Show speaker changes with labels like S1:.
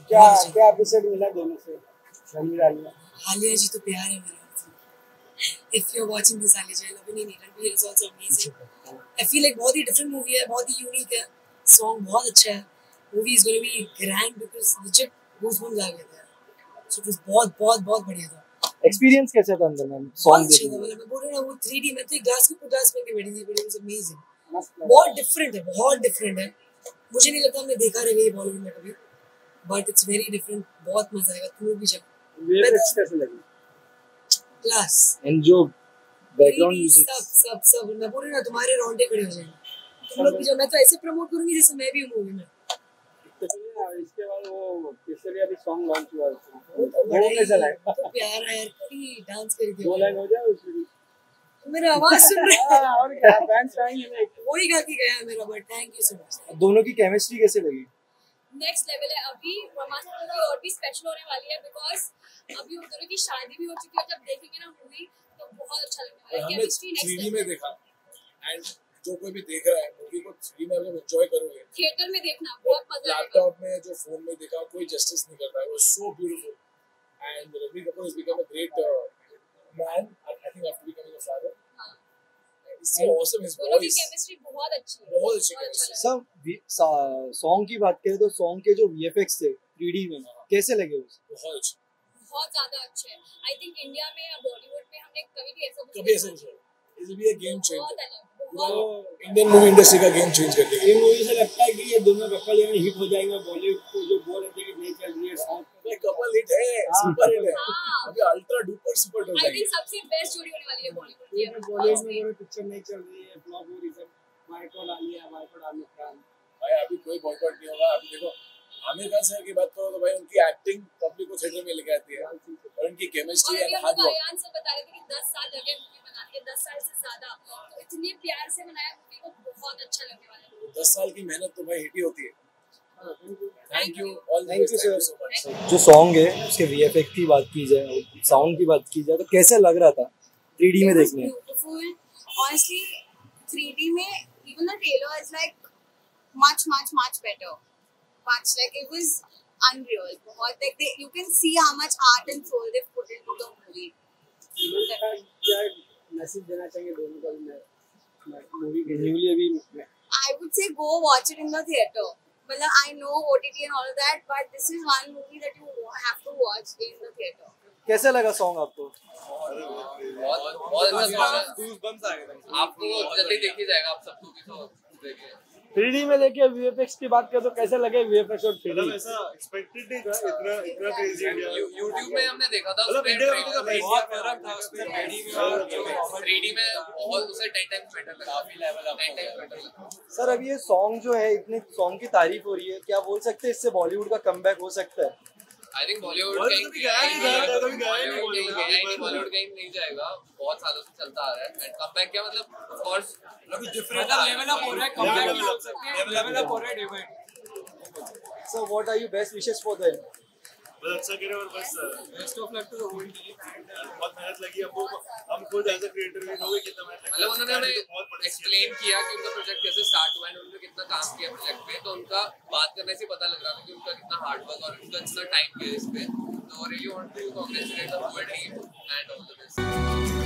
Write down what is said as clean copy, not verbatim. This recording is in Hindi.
S1: क्या क्या एपिसोड मिला दोनों से? रणबीर आलिया।
S2: आलिया जी तो प्यार है मेरा। If you're watching this, Alia, I love you. Ranbir is also amazing. I feel like बहुत ही different movie है, बहुत ही unique है. Song बहुत अच्छा है. Movie is going to be grand because legit goosebumps आ गए थे. So it was बहुत बढ़िया था.
S1: एक्सपीरियंस कैसा था अंदर में?
S2: बहुत अच्छा था. मतलब मैं बोल रहा हूँ ना वो 3D में तो ग्लास के ऊपर ग्लास पहन के बैठी थी, but it was amazing. बहुत different है. मुझे नहीं लगता हमने देखा रहेगा ये बॉलीवुड में कभी. But it's very different. बहुत मजा आएगा. तुम लोग भी जाओ.
S1: VFX कैसे लगी?
S2: क्लास
S1: एंड जो बैकग्राउंड म्यूजिक
S2: सब मैं बोल रही ना तुम्हारे रोंगटे खड़े हो जाएंगे. तुम लोग भी जाओ. मैं तो ऐसे प्रमोट करूंगी जैसे मैं भी हूँ मूवी में.
S1: इसके बाद वो केसरिया भी सॉन्ग लॉन्च हुआ है.
S2: वो कैसा लगा? तो प्यार है यार. कभी डांस कर दिया.
S1: दो लाइन हो जाए उसमें.
S2: मेरा आवाज सुन रहा है.
S1: और क्या फैंस आएंगे.
S2: वही गा के गया मेरा. But thank you so much.
S1: दोनों की केमिस्ट्री कैसे लगी?
S3: नेक्स्ट लेवल है. अभी ब्रह्मास्त्र की और भी स्पेशल होने वाली है बिकॉज अभी उन दोनों की शादी भी हो चुकी है. जब देखेंगे ना मूवी तो बहुत अच्छा लगने वाला है. केमिस्ट्री नेक्स्ट लेवल में देखा.
S4: एंड जो कोई भी देख रहा है मूवी को 3D में अगर एंजॉय करोगे,
S3: थिएटर में देखना बहुत मजा आएगा.
S4: लैपटॉप में जो फोन में देखा कोई जस्टिस नहीं करता है. वो so beautiful. And Ranbir Kapoor has become a great man. I think after becoming a father. It's so awesome. His
S3: दोनों की
S4: voice
S3: केमिस्ट्री बहुत अच्छी है.
S4: बहुत अच्छी chemistry.
S1: सब सॉन्ग की बात करें तो सॉन्ग के जो VFX थे 3D में कैसे लगे?
S4: बहुत अच्छे.
S3: बहुत ज्यादा अच्छे हैं. आई थिंक इंडिया में या बॉलीवुड में हमने कभी भी ऐसा
S4: कभी ऐसा नहीं. It will be a game changer.
S3: बहुत अलग.
S4: इंडियन मूवी इंडस्ट्री का गेम चेंज कर देगा.
S1: ये मूवी से लगता है कि ये दोनों कपल जो हिट हो जाएंगे. बॉलीवुड को जो बोल रहे थे कि नहीं चल रही है सॉन्ग,
S4: ये कपल हिट है. सुपर हिट है. अभी अल्ट्रा डुपर सुपर हिट हो
S3: आई
S4: जाएगी.
S3: थिंक सबसे बेस्ट जोड़ी होने वाली है बॉलीवुड की.
S1: बॉलीवुड में पिक्चर नहीं चल रही है. फ्लॉप हो रही है. Boycott Alia, boycott Aamir Khan.
S4: भाई अभी कोई बॉयकॉट नहीं होगा. अभी देखो आमिर खान सर की बात करो तो भाई उनकी एक्टिंग पब्लिक को थिएटर में लेके आती है. और उनकी केमिस्ट्री एंड हार्ड वर्क.
S3: बयान से बता रहे थे कि 10 साल लगे मूवी बनाने के. 10 साल से ज्यादा. तो इतने प्यार से बनाया मूवी को. बहुत अच्छा लगने वाला है.
S4: 10 साल की मेहनत तो भाई हिट ही होती है. Thank you all.
S1: Thank you sir. जो सॉन्ग है उसके VFX की बात की जाए, साउंड की बात की जाए तो कैसे लग रहा था 3D में देखने?
S5: ब्यूटीफुल. ऑनेस्टली 3D में even the trailer is like much better. Much like it was unreal. बहुत like you can see how much art and soul they've put into the movie.
S1: क्या मैसेज देना चाहिए दोनों का मूवी के न्यूली अभी?
S5: I would say go watch it in the theater. Well, I know OTT and all of that, but this is one movie that you have to watch in the theater.
S1: कैसा लगा सॉन्ग आपको?
S6: बहुत अच्छा. गूज़बम्स आ गए. आपको जल्दी देखी जाएगा. आप सबको भी तो देखिए.
S1: 3D में लेके VFX की बात करें तो कैसे लगे VFX और 3D?
S7: मतलब ऐसा एक्सपेक्टेड नहीं था इतना क्रेजी इंडिया.
S6: YouTube में हमने देखा था.
S7: मतलब इंडिया में तो
S6: बहुत फर्क था उसमें 3D में बहुत उसे 10 टाइम्स बेटर लगा. काफी लेवल अप 10 टाइम्स बेटर लगा.
S1: सर अभी ये सॉन्ग जो है इतने सॉन्ग की तारीफ हो रही है, क्या बोल सकते हैं इससे बॉलीवुड का कमबैक हो सकता है?
S6: आई थिंक बॉलीवुड कहीं नहीं जाएगा. बहुत सालों से चलता आ रहा है. एंड कमबैक क्या मतलब of course
S2: different level up हो रहा है. कमबैक भी बोल सकते हैं. लेवल अप हो रहा है day by day.
S1: So what are your best wishes for them?
S7: बस अच्छा करे और बस
S2: best of luck to the whole team.
S7: बहुत मेहनत लगी हमको. हम खुद एज अ क्रिएटर भी नो कितना मेहनत लगी.
S6: मतलब उन्होंने हमें एक्सप्लेन किया कि उनका प्रोजेक्ट कैसे स्टार्ट हुआ है. उन्होंने कितना काम किया प्रोजेक्ट पे. तो उनका बात करने से पता लग रहा था कि उनका कितना हार्ड वर्क और उनका कितना टाइम दिया इस पे. तो really want to congratulate the whole team and all the best.